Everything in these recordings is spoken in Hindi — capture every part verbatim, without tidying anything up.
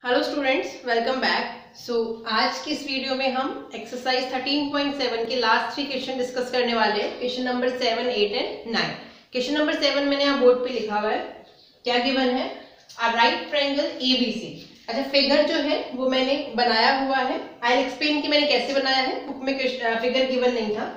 Hello students, welcome back. So आज की इस वीडियो में हम एक्सरसाइज थर्टीन पॉइंट सेवन के लास्ट थ्री क्वेश्चन डिस्कस करने वाले हैं। Question number seven, eight and nine. Question number seven मैंने यहाँ बोर्ड पे लिखा हुआ है। क्या गिवन है? A right triangle ABC. अच्छा, फिगर जो है वो मैंने बनाया हुआ है। आई एक्सप्लेन कि मैंने कैसे बनाया है। बुक में फिगर गिवन नहीं था।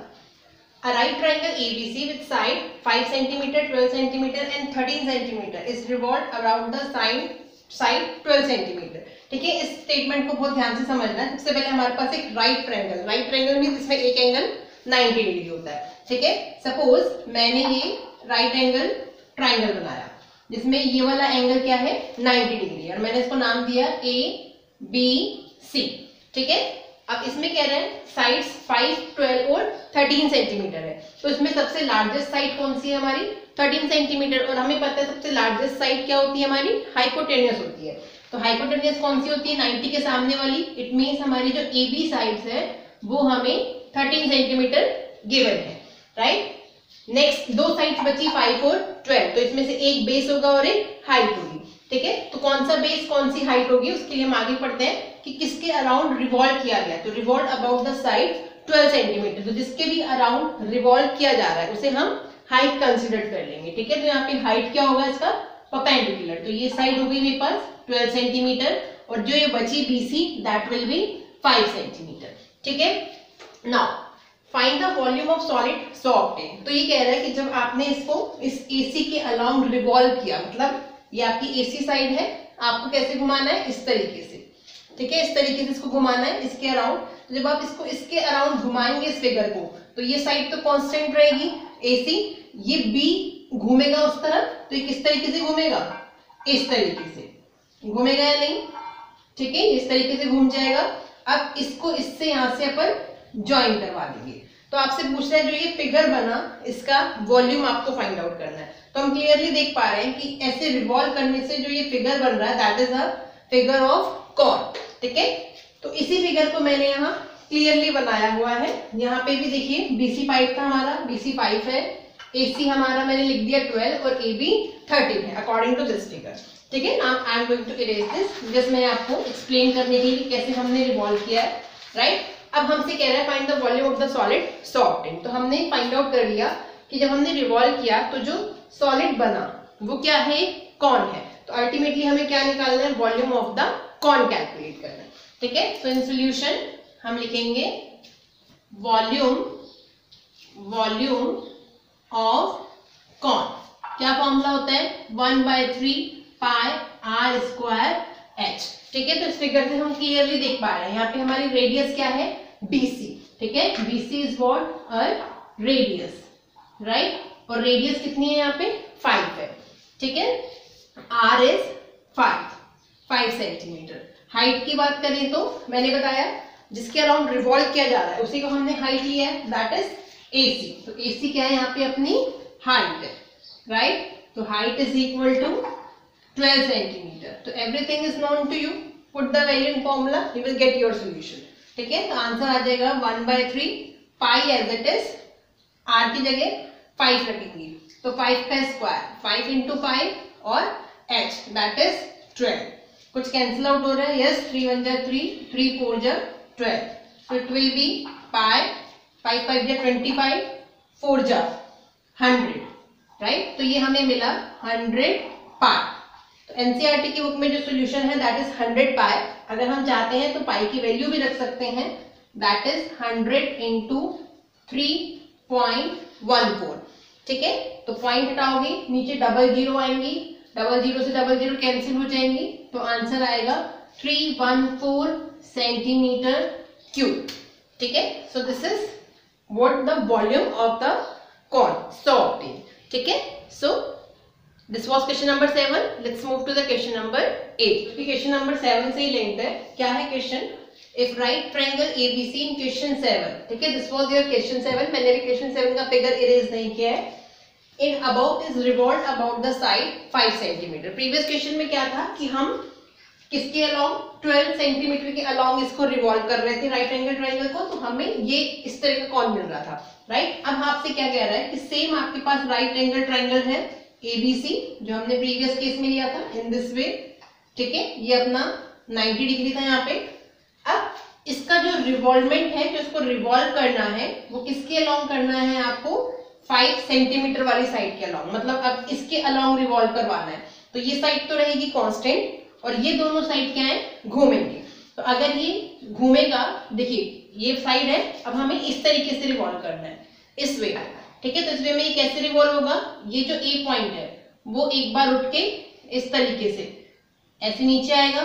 A right triangle A B C with side five centimeter, twelve centimeter and thirteen centimeter is revolved around the side side twelve centimeter। ठीक है, इस स्टेटमेंट को बहुत ध्यान से समझना है। सबसे पहले हमारे पास एक right triangle right triangle means इसमें एक एंगल नाइंटी डिग्री होता है। ठीक है, सपोज मैंने ये राइट एंगल ट्रायंगल बनाया जिसमें ये वाला एंगल क्या है, नाइंटी डिग्री, और मैंने इसको नाम दिया ए बी सी। ठीक है, अब इसमें कह रहे हैं साइड्स फाइव, ट्वेल्व और थर्टीन सेंटीमीटर है, तो इसमें सबसे लार्जेस्ट साइड कौन सी है हमारी, थर्टीन सेंटीमीटर। और हमें पता है सबसे लार्जेस्ट साइड क्या होती है हमारी, हाइपोटेन्यूस होती है। तो हाइपोटेन्यूस कौन सी होती है, नाइंटी के सामने वाली। इट मींस हमारी जो ए बी साइड्स है वो हमें थर्टीन सेंटीमीटर गिवन है, राइट। नेक्स्ट दो साइड्स बची फाइव और ट्वेल्व, तो इसमें से एक बेस होगा और एक हाइट होगी। ठीक है, तो कौन सा बेस कौन सी हाइट होगी उसके लिए हम आगे पढ़ते हैं कि किसके अराउंड रिवॉल्व किया गया। तो revolve about the side twelve centimetre, तो जिसके भी अराउंड रिवॉल्व किया जा रहा है उसे हम हाइट कंसीडर कर लेंगे। ठीक है, तो यहाँ पे हाइट क्या होगा इसका, परपेंडिकुलर। तो ये साइड होगी मेरे पास ट्वेल्व सेंटीमीटर और जो ये बची BC that will be five centimetre. ठीक है, now find the volume of solid so obtain. तो ये कह रहा है कि जब आपने इसको इस एसी के अलाउंग रिवॉल्व किया, मतलब ये आपकी एसी साइड है, आपको कैसे घुमाना है, इस तरीके से। ठीक है, इस तरीके से इसको घुमाना है इसके अराउंड। तो जब आप इसको इसके अराउंड घुमाएंगे इस फिगर को, तो ये साइड तो कांस्टेंट रहेगी एसी, ये बी घूमेगा उस तरफ, तो ये किस तरीके से घूमेगा, इस तरीके से घूमेगा या नहीं। ठीक है, इस तरीके से घूम जाएगा। अब इसको इससे यहां से अपन ज्वाइन करवा देंगे। तो आपसे पूछ रहा है जो ये फिगर बना इसका वॉल्यूम आपको फाइंड आउट करना है। तो हम क्लियरली देख पा रहे हैं कि ऐसे रिवॉल्व करने से जो ये फिगर बन रहा है that is a figure of cone. ठीक है, तो इसी फिगर को मैंने यहाँ क्लियरली बनाया हुआ है। यहाँ पे भी देखिए बीसी फाइव था हमारा, बीसी फाइव है, एसी हमारा मैंने लिख दिया ट्वेल्व और एबी थर्टीन है अकॉर्डिंग टू दिस फिगर। ठीक है, now I am going to erase this, just मैं आपको एक्सप्लेन करने के लिए कैसे हमने रिवॉल्व किया है, राइट। अब हमसे कह रहा है find the volume of the solid so obtain. तो हमने फाइंड आउट कर लिया कि जब हमने रिवॉल्व किया तो जो सॉलिड बना वो क्या है, कॉन है। तो अल्टीमेटली हमें क्या निकालना है, volume of the cone calculate करना है। ठीक है, सो इन सॉल्यूशन हम लिखेंगे वॉल्यूम वॉल्यूम ऑफ कॉन। क्या फॉर्मूला होता है, one by three pi r square h. ठीक है, तो इस फिगर से हम क्लियरली देख पा रहे हैं यहाँ पे हमारी रेडियस क्या है, बीसी। ठीक है, BC is what, a radius, right. और रेडियस कितनी है यहाँ पे, फाइव है। ठीक है, r is five five centimetre. Height की बात करें तो मैंने बताया जिसके अराउंड रिवॉल्व किया जा रहा है उसी को हमने हाइट लिया है, दैट इज एसी। तो एसी क्या है यहाँ पे, अपनी हाइट है, राइट। तो height is equal to twelve centimetre. तो everything is known to you, put the value in formula, you will get your solution. ठीक है, तो आंसर आ जाएगा one by three pi as it is, r की जगह फाइव रखेंगे तो फाइव का स्क्वायर, फाइव इंटू फाइव और एच दैट इज ट्वेल्व। कुछ कैंसिल आउट हो रहा है, यस, थ्री वन जा थ्री, थ्री फोर जा twelve, so it will be pi, five five जा ट्वेंटी फाइव, फोर जा हंड्रेड, राइट। तो ये हमें मिला हंड्रेड पाई। तो एनसीईआरटी की बुक में जो सोल्यूशन है दैट इज हंड्रेड पाई। अगर हम चाहते हैं तो पाई की वैल्यू भी रख सकते हैं, that is hundred into three point one four. ठीक है, तो पॉइंट हटाओगे नीचे डबल जीरो आएंगी, डबल जीरो से डबल जीरो कैंसिल हो जाएंगी, तो आंसर आएगा three one four centimetre cube. ठीक है, so this is what the volume of the cone so obtain. ठीक है, so this was question number seven. Let's move to the question number eight. Question number seven से ही लिंक्ड है। क्या है question, if right triangle ABC in question seven. ठीक है, this was your question seven. मैंने भी क्वेश्चन सेवन का फिगर इरेज नहीं किया है। In about is revolve about the side five centimetre. Previous question में क्या था कि हम किसके अलोंग, ट्वेल्व सेंटीमीटर के अलोंग इसको रिवॉल्व कर रहे थे राइट एंगल ट्रायंगल को, तो हमें ये इस तरह का कॉन मिल रहा था, राइट। अब आपसे क्या कह रहा है कि सेम आपके पास राइट एंगल ट्रायंगल है एबीसी जो हमने प्रीवियस केस में लिया था इन दिस वे। ठीक है, ये अपना नाइन्टी डिग्री था यहाँ पे। अब इसका जो रिवॉल्वमेंट है, जो इसको रिवॉल्व करना है, वो किसके अलोंग करना है आपको? फाइव सेंटीमीटर वाली साइड के अलोंग, मतलब अब इसके अलोंग रिवॉल्व करवाना है। तो ये साइड तो रहेगी कांस्टेंट और ये दोनों साइड क्या है? घूमेंगे। तो अगर ये घूमेगा, देखिए ये साइड है, अब हमें इस तरीके से रिवॉल्व करना है, इस वे, ठीक है। तो इस वे में ये कैसे रिवॉल्व होगा? ये जो ए पॉइंट है वो एक बार उठ के इस तरीके से ऐसे नीचे आएगा,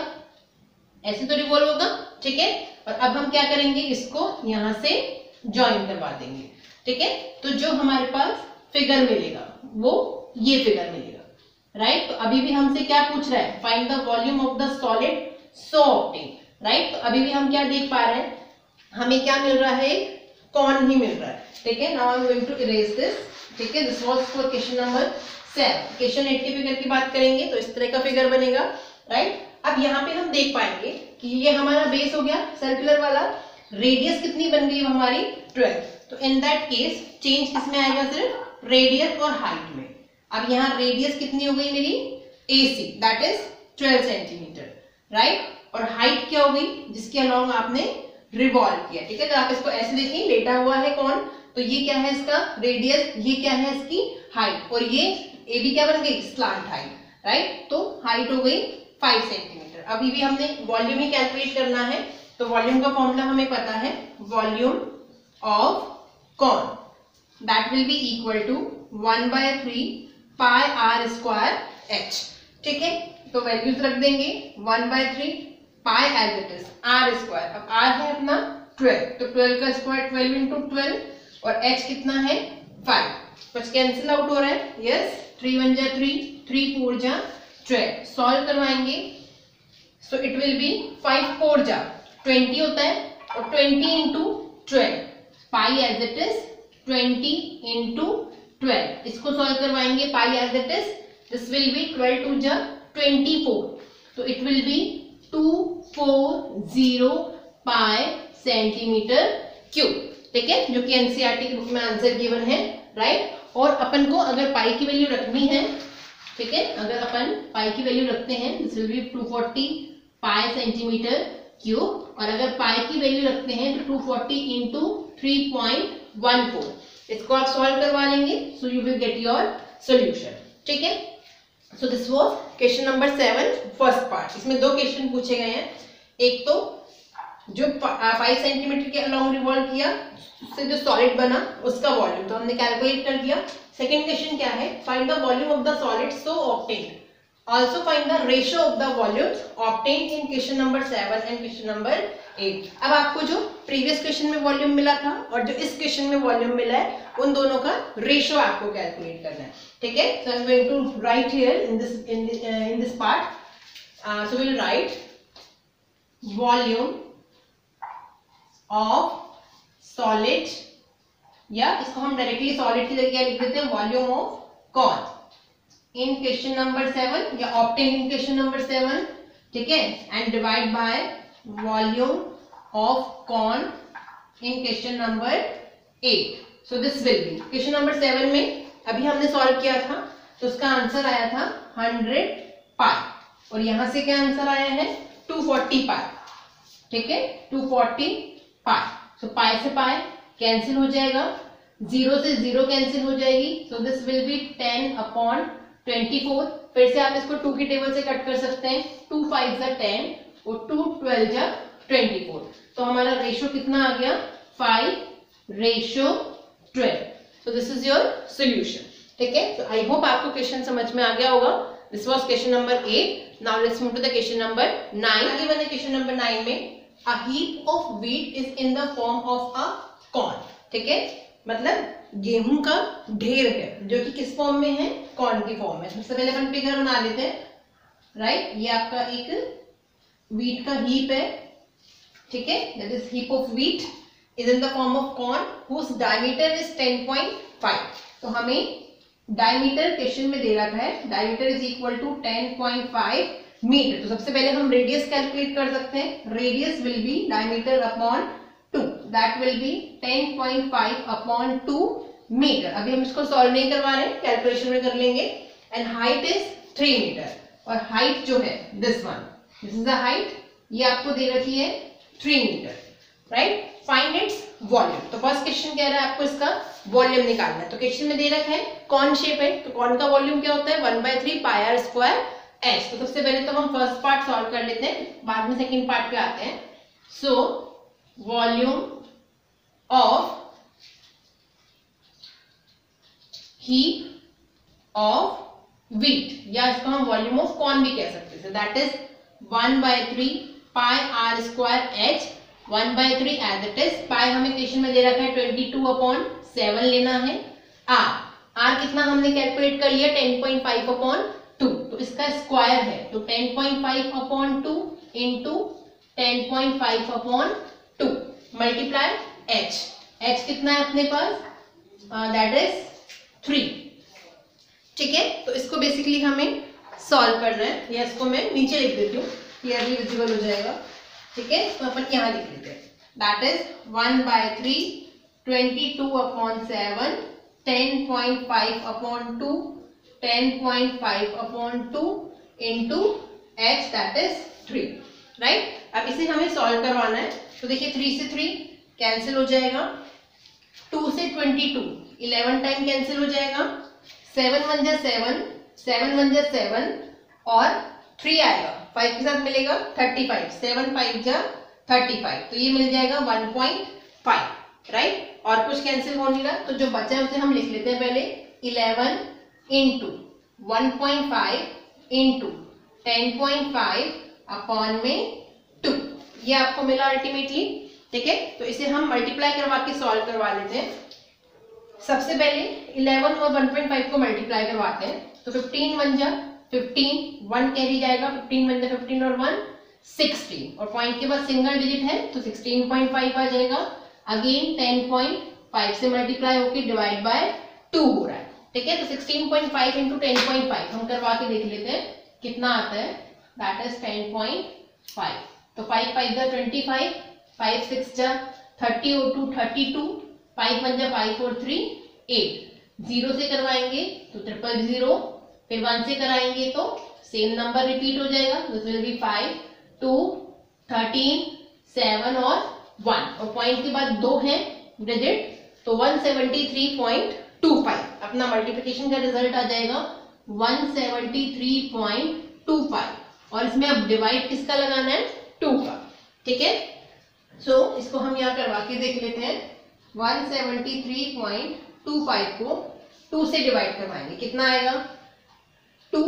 ऐसे तो रिवॉल्व होगा, ठीक है। और अब हम क्या करेंगे? इसको यहां से ज्वाइन करवा देंगे, ठीक है। तो जो हमारे पास फिगर मिलेगा वो ये फिगर मिलेगा, राइट। तो अभी भी हमसे क्या पूछ रहा है? Find the volume of the solid so obtain, right. तो अभी भी हम क्या देख पा रहे हैं? हमें क्या मिल रहा है? कॉन ही मिल रहा है, ठीक है। Now I am going to erase this, ठीक है। This was for question number seven. Question eight के फिगर की बात करेंगे तो इस तरह का फिगर बनेगा, राइट। अब यहाँ पे हम देख पाएंगे कि ये हमारा बेस हो गया सर्कुलर वाला, रेडियस कितनी बन गई हमारी? ट्वेल्व। तो इन दैट केस चेंज किसमें आएगा? सिर्फ रेडियस और हाइट में। अब यहाँ रेडियस कितनी हो गई मेरी? AC, that is twelve centimetre, right. और हाइट क्या हो गई? जिसके अलोंग आपने रिवॉल्व किया, ठीक है। अगर आप इसको ऐसे देखें, लेटा हुआ है कौन, तो ये क्या है इसका? रेडियस। ये क्या है इसकी? हाइट। और ये ए बी क्या बन गई? Slant height, right. तो हाइट हो गई फाइव सेंटीमीटर। अभी भी हमने वॉल्यूम ही कैलकुलेट करना है, तो वॉल्यूम का फॉर्मूला हमें पता है, volume of cone that will be equal to one by three pi r square h, ठीक है। तो वैल्यूज रख देंगे, one by three pi as it is r square. अब आर है अपना ट्वेल्व, तो ट्वेल्व का स्क्वायर ट्वेल्व इंटू ट्वेल्व और एच कितना है? फाइव। कुछ कैंसिल आउट हो रहा है, यस। थ्री वन जा थ्री, थ्री फोर जा ट्वेल्व। सॉल्व करवाएंगे, so it will be five four जा ट्वेंटी होता है, और twenty into twelve, pi as it is twenty into twelve. इसको सॉल्व करवाएंगे, pi as it is, this will be twelve two जा ट्वेंटी फोर, तो it will be two four zero pi centimetre cube, ठीक है, जो कि एनसीईआरटी के बुक में आंसर गिवन है, राइट। और अपन को अगर पाई की वैल्यू रखनी है, ठीक है, अगर अपन पाई की वैल्यू रखते हैं, this will be two forty pi centimetre cube, और अगर पाई की वैल्यू रखते हैं तो two forty into three point one four. इसको आप सॉल्व करवा लेंगे, so you will get your solution, ठीक है। So this was question number seven, first part. इसमें दो क्वेश्चन पूछे गए हैं, एक तो जो फाइव सेंटीमीटर के अलोंग रिवॉल्व किया, उससे जो सॉलिड बना उसका वॉल्यूम तो हमने कैलकुलेट कर दिया। सेकंड क्वेश्चन क्या है? Find the volume of the solid so obtained, also find the ratio of the volumes obtained in question number seven and question number eight. अब आपको जो प्रीवियस क्वेश्चन में वॉल्यूम मिला था और जो इस क्वेश्चन में वॉल्यूम मिला है, उन दोनों का रेशियो आपको कैलकुलेट करना है, ठीक है। So I am going to write here in this in in this part, so will write volume of solid, या इसको हम डायरेक्टली सॉलिड की जगह लिख देते हैं, volume of cone in question number seven, या obtain in question number seven, ठीक है, and divide by volume of cone in question number eight. So this will be question number seven में अभी हमने सॉल्व किया था, तो उसका आंसर आया था हंड्रेड पाई, और यहां से क्या आंसर आया है? टू फोर्टी पाई, ठीक है, टू फोर्टी पाई। सो पाई से पाई कैंसिल हो जाएगा, जीरो से जीरो कैंसिल हो जाएगी, so this will be ten upon twenty four. फिर से आप इसको टू की टेबल से कट कर सकते हैं, टू फाइव जा टेन और टू ट्वेल्व जा ट्वेंटी फोर। तो हमारा रेशियो कितना आ गया? Five ratio twelve. So this is your solution, ठीक है। तो आई होप आपको क्वेश्चन समझ में आ गया होगा। This was question number eight. Now let's move to the question number nine. Given है क्वेश्चन नंबर नाइन में, a heap of wheat is in the form of a corn, ठीक है, मतलब गेहूं का ढेर है जो कि किस फॉर्म में है? कॉर्न की फॉर्म में। सबसे पहले अपन फिगर बना लेते हैं, राइट। ये आपका एक व्हीट का हीप है, ठीक है, that is heap of wheat is in the form of cone whose diameter is ten point five. तो हमें डायमीटर क्वेश्चन में दे रखा है, diameter is equal to ten point five metre. तो सबसे पहले हम रेडियस कैलकुलेट कर सकते हैं, radius will be diameter upon two, that will be ten point five upon two metre. अभी हम इसको सॉल्व नहीं करवा रहे हैं, कैलकुलेशन में कर लेंगे। And height is three metre, और हाइट जो है this one, this is the height, ये आपको दे रखी है three metre, right. Find its volume, तो फर्स्ट क्वेश्चन कह रहा है आपको इसका वॉल्यूम निकालना है। तो क्वेश्चन में दे रखा है कॉन शेप है, तो कॉन का वॉल्यूम क्या होता है, one by three pi r square h. तो सबसे पहले तो हम फर्स्ट पार्ट सॉल्व कर लेते हैं, बाद में सेकंड पार्ट पे आते हैं। So volume of heap of wheat, या इसको हम वॉल्यूम ऑफ कॉर्न भी कह सकते हैं, that is one by three pi r square h, one by three as it is, pi हमें क्वेश्चन में दे रखा है ट्वेंटी टू अपॉन सेवन लेना है, आर आर कितना हमने कैलकुलेट कर लिया ten point five upon two, तो इसका स्क्वायर है तो ten point five upon two into ten point five upon two multiply h, h कितना है अपने पास, दैट इज थ्री, ठीक है। तो इसको बेसिकली हमें सॉल्व करना है, या इसको मैं नीचे लिख देती हूँ, क्लियरली विजिबल हो जाएगा, ठीक है। तो अपन यहाँ लिख लेते हैं, that is one by three twenty two upon seven, ten point five upon two, ten point five upon two into h, that is three, right. अब इसे हमें सॉल्व करवाना है, तो देखिए थ्री से थ्री कैंसिल हो जाएगा, टू से twenty two eleven time cancel हो जाएगा, सेवन वन जा सेवन, सेवन वन जा सेवन और थ्री आएगा, फाइव के साथ मिलेगा थर्टी फाइव, सेवन फाइव जा थर्टी फाइव, तो ये मिल जाएगा वन पॉइंट फाइव, राइट। और कुछ कैंसिल हो नहीं रहा, तो जो बचा है उसे हम लिख लेते हैं पहले, eleven into one point five into ten point five upon में टू, ये आपको मिला अल्टीमेटली, ठीक है। तो इसे हम मल्टीप्लाई करवा के सॉल्व करवा लेते हैं। सबसे पहले इलेवन और वन पॉइंट फाइव को मल्टीप्लाई करवाते हैं, तो फिफ्टीन वन जा फिफ्टीन, वन कैरी जाएगा, फिफ्टीन वन जा फिफ्टीन और वन सिक्सटीन, और पॉइंट के बाद सिंगल डिजिट है तो सिक्सटीन पॉइंट फाइव आ जाएगा, अगेन टेन पॉइंट फाइव से मल्टीप्लाई होके डिवाइड बाय टू हो रहा है, ठीक है। तो sixteen point five into ten point five हम करवा के देख लेते हैं कितना आता है, that is ten point five, तो फाइव फाइव जा ट्वेंटी फाइव, फाइव सिक्स जा थर्टी और two thirty two, five one जा फाइव और थ्री एट, जीरो से करवाएंगे तो ट्रिपल जीरो, फिर वन से कराएंगे तो सेम नंबर रिपीट हो जाएगा, this will be five, two, thirteen, seven और वन, और पॉइंट के बाद दो है डिजिट, तो one seventy three point two five, अपना मल्टीप्लिकेशन का रिजल्ट आ जाएगा one seventy three point two five, और इसमें अब डिवाइड किसका लगाना है, टू का, ठीक है। सो so, इसको हम यहाँ करवा के देख लेते हैं, one seventy three point two five को टू से डिवाइड करवाएंगे, कितना आएगा, two,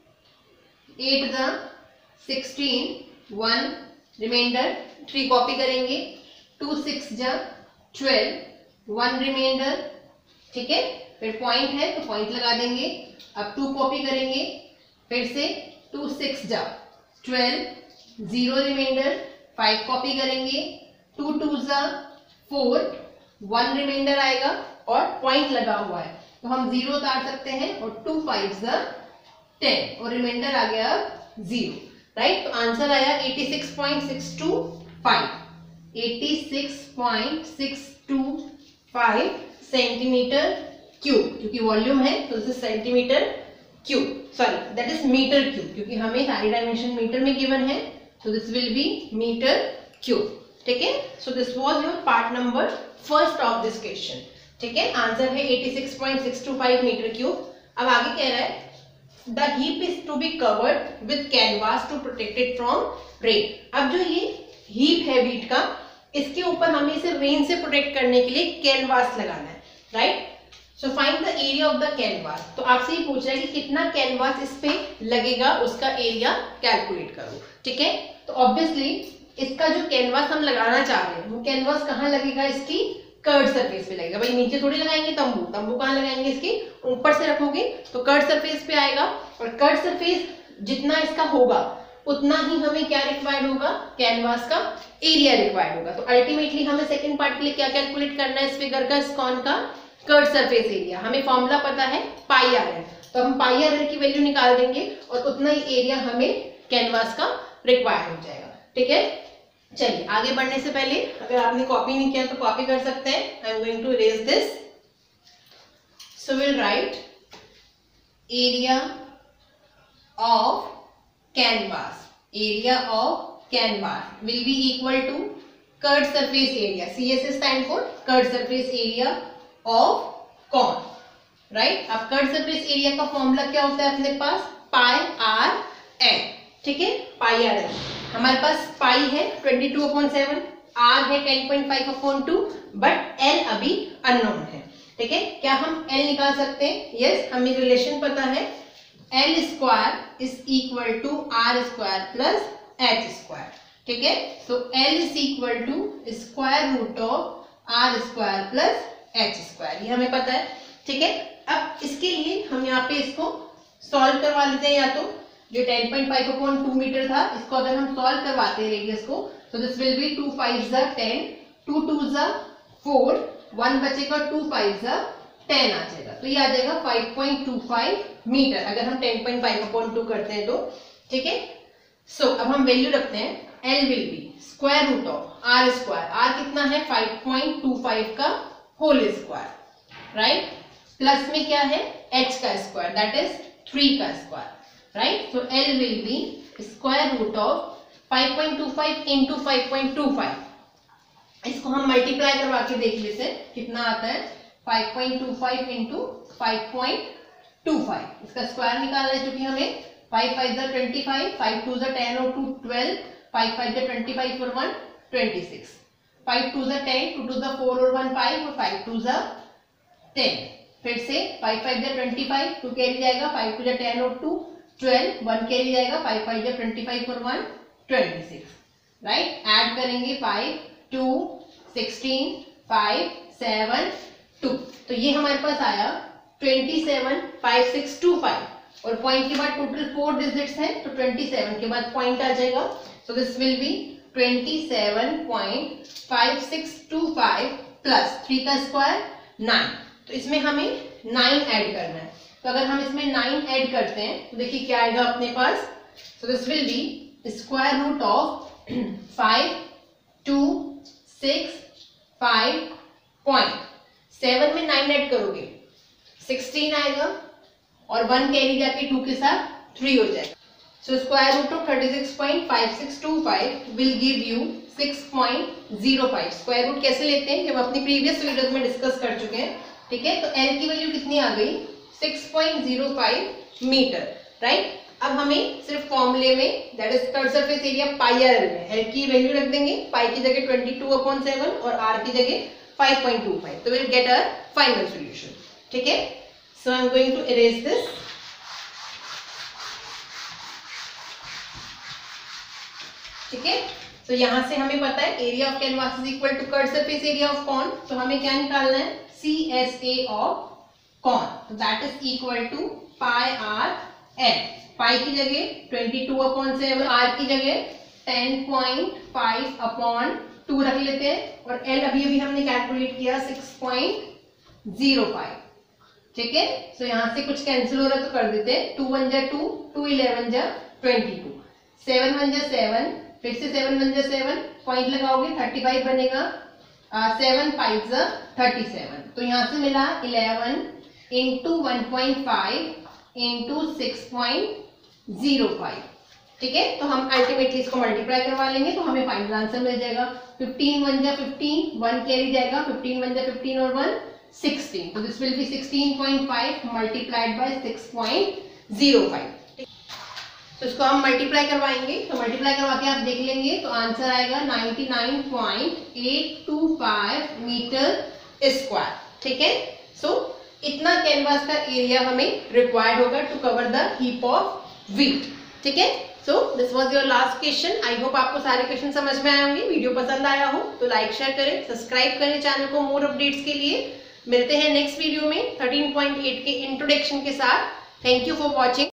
eight the sixteen, one remainder, three copy करेंगे, टू सिक्स जा ट्वेल्व, वन रिमाइंडर, ठीक है। फिर पॉइंट है तो पॉइंट लगा देंगे, अब टू कॉपी करेंगे, फिर से टू सिक्स जा twelve, zero remainder, five copy करेंगे, टू टू जा फोर, वन रिमाइंडर आएगा और पॉइंट लगा हुआ है तो हम जीरो उतार सकते हैं, और टू फाइव जा टेन और रिमाइंडर आ गया जीरो, राइट। तो आंसर आया eighty six point six two five, eighty six point six two five centimetre cube, क्योंकि वॉल्यूम है तो this is centimetre cube, sorry that is metre cube, क्योंकि हमें सारी डायमेंशन मीटर में गिवन है, तो this will be metre cube, ठीक है। So this was your part number first of this question, ठीक है। आंसर है eighty six point six two five metre cube. अब आगे कह रहा है the heap is to be covered with canvas to protect it from rain. अब जो ये हीप है व्हीट का, इसके ऊपर हमें इसे रेन से प्रोटेक्ट करने के लिए कैनवास लगाना है, right. So find the area of the canvas, तो आपसे ये पूछ रहा है कि कितना कैनवास इस पे लगेगा, उसका एरिया कैलकुलेट करो, ठीक है। तो ऑब्वियसली इसका जो कैनवास हम लगाना चाह रहे हैं वो कैनवास कहाँ लगेगा, इसकी कर्ड सरफेस पे लगेगा। भाई नीचे थोड़ी लगाएंगे तंबू, तंबू कहाँ लगाएंगे, इसके ऊपर से रखोगे तो कर्ड सरफेस पे आएगा, और कर्ड सरफेस जितना इसका होगा उतना ही हमें क्या रिक्वायर्ड होगा, कैनवास का एरिया रिक्वायर्ड होगा। तो अल्टीमेटली हमें सेकंड पार्ट के लिए क्या कैलकुलेट करना है, इस फिगर का, स्कॉन का कर्ड सरफेस एरिया। हमें फॉर्मूला पता है पाई आर एल, तो हम पाई आर एल की वैल्यू निकाल देंगे और उतना ही एरिया हमें कैनवास का रिक्वायर्ड हो जाएगा, ठीक है। चलिए आगे बढ़ने से पहले अगर आपने कॉपी नहीं किया तो कॉपी कर सकते हैं। I am going to erase this, so will write area of canvas, area of canvas will be equal to curved surface area, C S stand for curved surface area of cone, right. अब कर्व्ड सरफेस एरिया का फॉर्मूला क्या होता है अपने पास, पाई आर एल, ठीक है, पाई आर एल। हमारे पास पाई है twenty two upon seven, r है ten point five upon two, but l अभी अननोन है, ठीक है। क्या हम एल निकाल सकते हैं, यस yes, हमें रिलेशन पता है, l square is equal to r square plus h square, ठीक है। So l is equal to square root of r square plus h square, ये हमें पता है, ठीक है। अब इसके लिए हम यहाँ पे इसको सॉल्व करवा लेते हैं, या तो जो ten point five upon two metre था इसको अगर हम सॉल्व करवाते हैं रेडियस को, तो this will be two five जा टेन, टू टू जा फोर, वन बचेगा, टू फाइव जा टेन आ जाएगा, तो ये आ जाएगा five point two five metre अगर हम ten point five upon two करते हैं तो, ठीक है। सो so, अब हम वैल्यू रखते हैं, l will be square root of r square, r कितना है फाइव पॉइंट टू फाइव का होल स्क्वायर, राइट, प्लस में क्या है h का स्क्वायर दैट इज थ्री का square, right. So l will be square root of five point two five into five point two five, इसको हम मल्टीप्लाई करवा के देख लेते हैं कितना आता है, five point two five into five point two five, इसका स्क्वायर निकालना है क्योंकि हमें फाइव फाइव जा ट्वेंटी फाइव, फाइव टू जा टेन और टू ट्वेल्व, फाइव फाइव जा ट्वेंटी फाइव और one twenty six, five two जा टेन, टू टू जा फोर और वन फाइव और फाइव टू जा टेन, फिर से फाइव फाइव जा ट्वेंटी फाइव, टू कैरी जाएगा, फाइव टू जा टेन और टू ट्वेल्व, वन कैरी जाएगा, फाइव फाइव जा ट्वेंटी फाइव और one twenty six, right. Add करेंगे five two sixteen five seven two, तो ये हमारे पास आया twenty seven five six two five, और पॉइंट के बाद टोटल फोर डिजिट्स है तो ट्वेंटी सेवन के बाद पॉइंट आ जाएगा, so this will be twenty seven point five six two five plus three का स्क्वायर नाइन, तो इसमें हमें नाइन ऐड करना है, तो अगर हम इसमें नाइन ऐड करते हैं तो देखिए क्या आएगा अपने पास, so this will be square root of five two six five point, seven में नाइन ऐड करोगे सिक्सटीन आएगा, और वन कैरी जाके टू के साथ थ्री हो जाएगा, so square root of thirty six point five six two five will give you six point zero five. Square root कैसे लेते हैं जब अपनी प्रीवियस वीडियोस में डिस्कस कर चुके हैं, ठीक है। तो एल की वैल्यू कितनी आ गई, six point zero five meter, right. अब हमें सिर्फ फॉर्मूले में that is curved surface area pi r l में एल की वैल्यू रख देंगे, पाई की जगह ट्वेंटी टू अपॉन सेवन और आर की जगह फाइव पॉइंट टू फाइव, तो will get a final solution, ठीक है। So I am going to erase this, ठीक है। तो यहां से हमें पता है area of canvas is equal to curved surface area of cone, तो हमें क्या निकालना है, C S A of cone, तो that is equal to pi r l, pi की जगह twenty two upon seven, r की जगह ten point five upon two रख लेते हैं, और एल अभी अभी हमने कैलकुलेट किया सिक्स पॉइंट जीरो फाइव, ठीक है। सो यहाँ से कुछ कैंसिल हो रहा है तो कर देते हैं, टू वन जा टू, टू इलेवन जा ट्वेंटी टू, सेवन वन जा सेवन, फिर से सेवन वन जा सेवन, पॉइंट लगाओगे थर्टी फाइव बनेगा, सेवन फाइव जा थर्टी सेवन, तो यहाँ से मिला eleven into one point five into six point zero five, ठीक है। तो हम अल्टीमेटली इसको मल्टीप्लाई करवा लेंगे तो हमें फाइनल आंसर मिल जाएगा, फिफ्टीन वन जा फिफ्टीन, वन कैरी जाएगा, फिफ्टीन वन जा फिफ्टीन और वन सिक्सटीन, तो this will be sixteen point five multiplied by six point zero five, तो इसको हम मल्टीप्लाई करवाएंगे, तो मल्टीप्लाई करवा के आप देख लेंगे तो आंसर आएगा ninety nine point eight two five meter square, ठीक है। सो so, इतना कैनवास का एरिया हमें रिक्वायर्ड होगा to cover the heap of wheat, ठीक है। So this was your last question, I hope आपको सारे क्वेश्चन समझ में आए होंगे। वीडियो पसंद आया हो तो लाइक शेयर करें, सब्सक्राइब करें चैनल को मोर अपडेट्स के लिए। मिलते हैं नेक्स्ट वीडियो में थर्टीन पॉइंट एट के इंट्रोडक्शन के साथ। Thank you for watching.